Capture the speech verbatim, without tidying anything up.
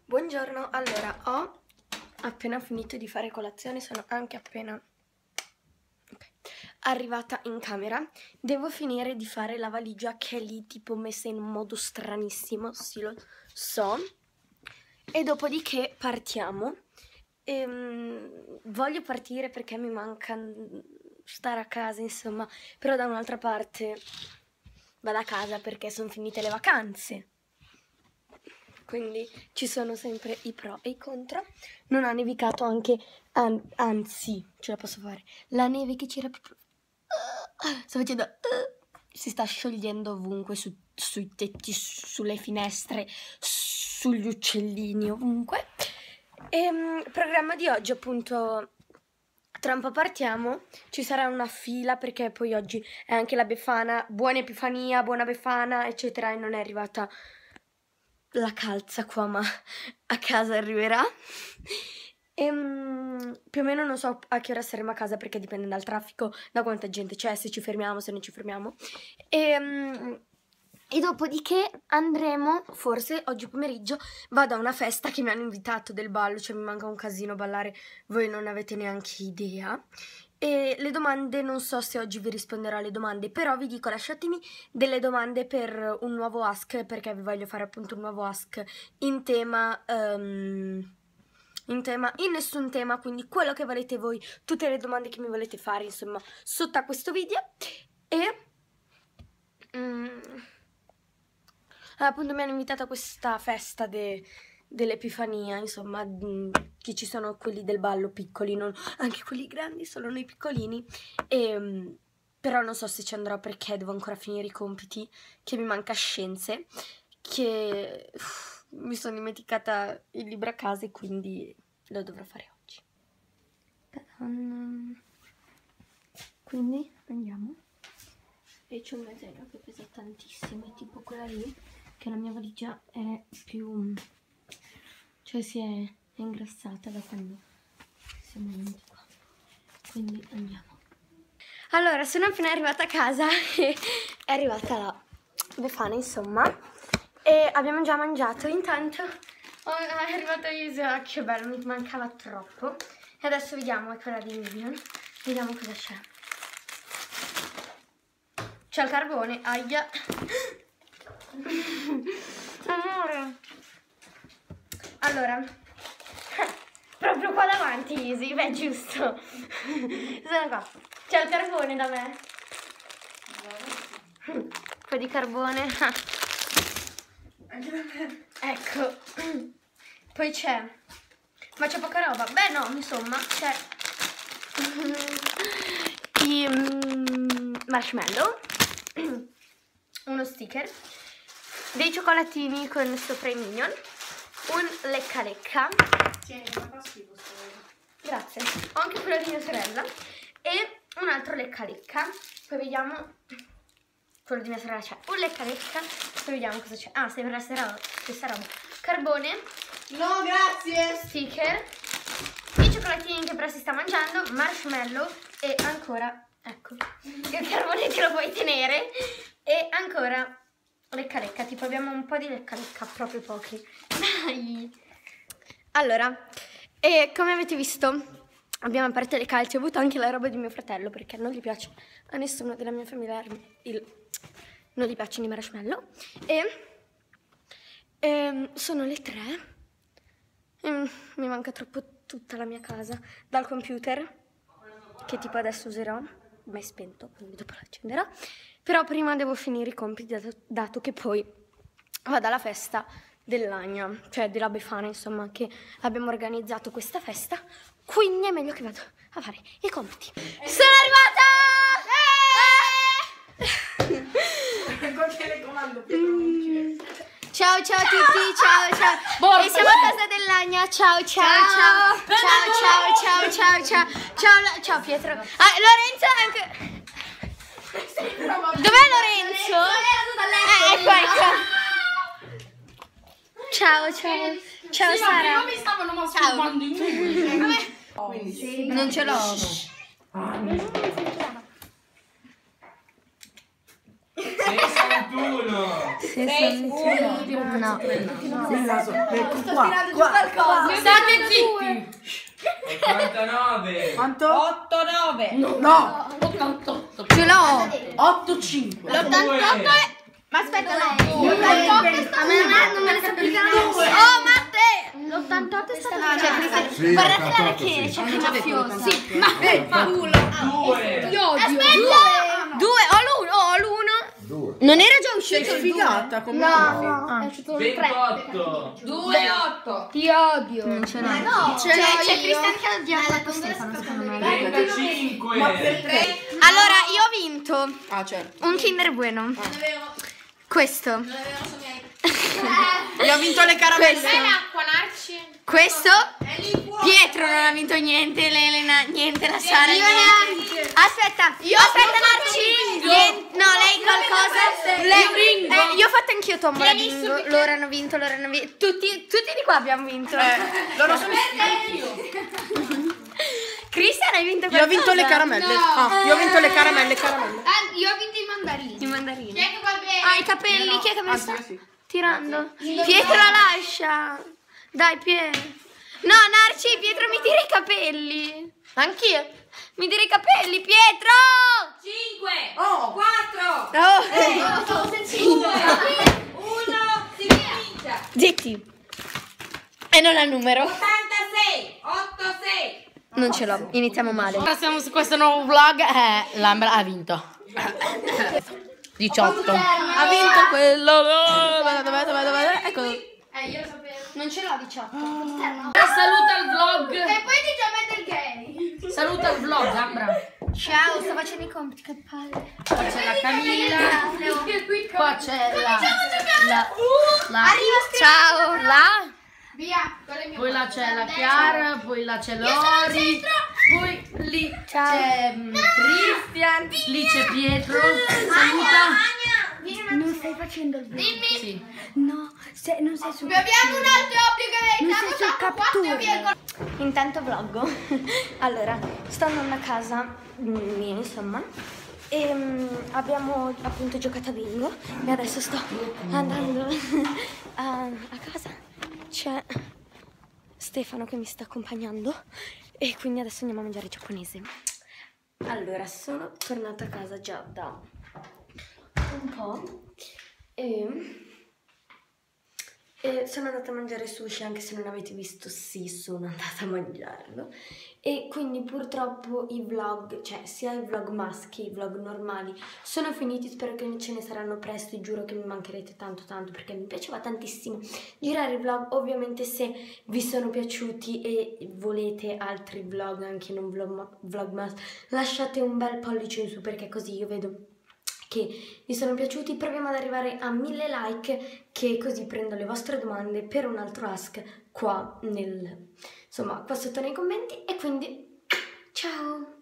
Buongiorno, allora ho appena finito di fare colazione, sono anche appena okay. arrivata in camera. Devo finire di fare la valigia che è lì tipo messa in un modo stranissimo, sì lo so, e dopodiché partiamo. Ehm, voglio partire perché mi manca stare a casa, insomma, però da un'altra parte vado a casa perché sono finite le vacanze. Quindi ci sono sempre i pro e i contro. Non ha nevicato anche, an anzi, ce la posso fare. La neve che c'era proprio... Uh, sta facendo... Uh, si sta sciogliendo ovunque, su, sui tetti, sulle finestre, sugli uccellini, ovunque. E il programma di oggi, appunto, tra un po' partiamo. Ci sarà una fila perché poi oggi è anche la Befana. Buona Epifania, buona Befana, eccetera. E non è arrivata... la calza qua, ma a casa arriverà. E, um, più o meno non so a che ora saremo a casa perché dipende dal traffico, da quanta gente c'è, se ci fermiamo, se non ci fermiamo. E, um, e dopodiché andremo, forse oggi pomeriggio, vado a una festa che mi hanno invitato del ballo, cioè mi manca un casino ballare, voi non avete neanche idea. E le domande, non so se oggi vi risponderò alle domande, però vi dico, lasciatemi delle domande per un nuovo ask, perché vi voglio fare appunto un nuovo ask in tema, um, in tema, in nessun tema, quindi quello che volete voi, tutte le domande che mi volete fare, insomma, sotto a questo video. E um, appunto mi hanno invitato a questa festa de... dell'Epifania, insomma, che ci sono quelli del ballo piccoli, non anche quelli grandi, solo noi piccolini, e, però non so se ci andrò perché devo ancora finire i compiti, che mi manca scienze, che uff, mi sono dimenticata il libro a casa e quindi lo dovrò fare oggi. Quindi andiamo. E c'è un mezz'ero che pesa tantissimo, è tipo quella lì, che la mia valigia è più... cioè si è, è ingrassata da quando siamo venuti qua. Quindi andiamo. Allora, sono appena arrivata a casa e è arrivata la Befana, insomma, e abbiamo già mangiato. Intanto oh, è arrivata Isa, che bello, mi mancava troppo. E adesso vediamo, è quella di Minion. Vediamo cosa c'è. C'è il carbone, aia. Amore. Allora, proprio qua davanti, Easy, beh, giusto. Sono qua. C'è il carbone da me. Un po' di carbone. Anche da me. Ecco. Poi c'è. Ma c'è poca roba. Beh, no, insomma, c'è i mm, marshmallow, uno sticker, dei cioccolatini con sopra i Minion, un lecca lecca. Tieni, ma fa schifo. Grazie. Ho anche quello di mia sorella e un altro lecca lecca. Poi vediamo. Quello di mia sorella c'è un lecca lecca. Poi vediamo cosa c'è. Ah, sembra essere questa roba. Carbone. No, grazie. Sticker. I cioccolatini che però si sta mangiando. Marshmallow. E ancora, ecco, il carbone che lo puoi tenere. E ancora lecca lecca. Tipo abbiamo un po' di lecca lecca, proprio pochi. Dai. Allora, e come avete visto, abbiamo aperto le calze. Ho avuto anche la roba di mio fratello perché non gli piace a nessuno della mia famiglia, il, non gli piacciono i marshmallow. E, e sono le tre. E mi manca troppo tutta la mia casa dal computer, che tipo adesso userò, ma è spento, quindi dopo lo accenderò. Però prima devo finire i compiti, dato, dato che poi vado alla festa dell'Agna, cioè della Befana, insomma, che abbiamo organizzato questa festa, quindi è meglio che vado a fare i compiti. Sono arrivata! Eh! Col telecomando mm. Ciao ciao a tutti, ciao ciao. Borsa. E siamo a casa dell'Agna, ciao ciao ciao. Ciao ciao ciao ciao ciao. Ciao ciao Pietro. Ah, Lorenzo anche. Dov'è Lorenzo? Eh, ecco ecco. Ciao, ciao. Ciao, sì, Sara. ma mi stavano masturbando in due. Quindi, non ce l'ho. sessantuno. Sì. sei, uno. no. Nel caso, ecco qua, qua. State zitti. ottantanove. Quanto? otto nove. No, ottantotto. Ce l'ho. otto cinque. l'ottantotto è... Ma aspetta, A me non me ne sta applicando. Oh, Matte! L'ottantotto è stato... Cioè, Sì, guardate la l'ottantotto, che sì. c'è che mafiosa. Sì, ma culo. Due. Io odio. Due! Due, ho l'uno, ho l'uno. Due. Non era già Sei uscito il due? sfigata come No, è uscito il tre. ventotto. due otto. Ti odio. Non ce l'ho. No, c'è c'è Cristian che ha odiato Stefano, secondo me. trentacinque. Ma per tre? Allora, io ho vinto Ah, certo. un Kinder Bueno. Non avevo, Questo. non avevo so miei. Io ho vinto le caramelle. Questo. l'acqua, Narci? Questo. È lì fuori. Pietro non ha vinto niente, l'Elena niente, la Sara io niente. Aspetta, io aspetta Narci. Niente- No, lei qualcosa. Lei, eh, io ho fatto anch'io tombola bingo. Loro hanno vinto, loro hanno vinto. Tutti, tutti di qua abbiamo vinto. Eh, loro sono Cristian hai vinto Io qualcosa? ho vinto le caramelle. Ah, io ho vinto le caramelle, caramelle. Ah, io ho vinto i mandarini. I mandarini. Chi è che va bene? Ah, i capelli, chi è che me li sta Anzi, sì. tirando? Pietro la lascia. Dai, Pietro. No, Narci, Pietro mi tira i capelli. Anch'io. Mi tira i capelli, Pietro! cinque. Oh, quattro. Oh. uno. Si comincia. Zitti. E non ha il numero. ottantasei. ottantasei. Non ce l'ho, iniziamo male. Ora siamo su questo nuovo vlog e Lambra ha vinto. diciotto. Ha vinto quello. Dov'è, dov'è, dov'è, dov'è? Ecco. Eh, io lo sapevo. Non ce l'ho diciotto. Saluta il vlog. E poi ti già mette il gay. Saluta il vlog, Lambra. Ciao, sto facendo i compiti, che palle. Qua c'è la Camilla. Qua c'è la. la, la Ciao, là. Via. Quello è mio poi là padre. c'è la Chiara, poi là c'è Lori, poi lì c'è mm, Christian, lì c'è Pietro. Saluta. Non stai facendo il video. Dimmi. Sì. No, se, non sei su Abbiamo un altro obbligo. Non sei su captura. virgola Intanto vloggo. Allora, sto andando a casa mia, insomma. E mm, abbiamo appunto giocato a bingo. E adesso sto andando a, a casa. C'è Stefano che mi sta accompagnando. E quindi adesso andiamo a mangiare giapponese. Allora, sono tornata a casa già da un po'. E... E sono andata a mangiare sushi, anche se non avete visto, sì, sono andata a mangiarlo. E quindi purtroppo i vlog, cioè sia i vlog maschi, i vlog normali, sono finiti. Spero che ce ne saranno presto e giuro che mi mancherete tanto tanto, perché mi piaceva tantissimo girare i vlog. Ovviamente se vi sono piaciuti e volete altri vlog, anche non vlog, vlog mas, lasciate un bel pollice in su, perché così io vedo che vi sono piaciuti. Proviamo ad arrivare a mille like, che così prendo le vostre domande per un altro ask qua nel, insomma, qua sotto nei commenti. E quindi ciao!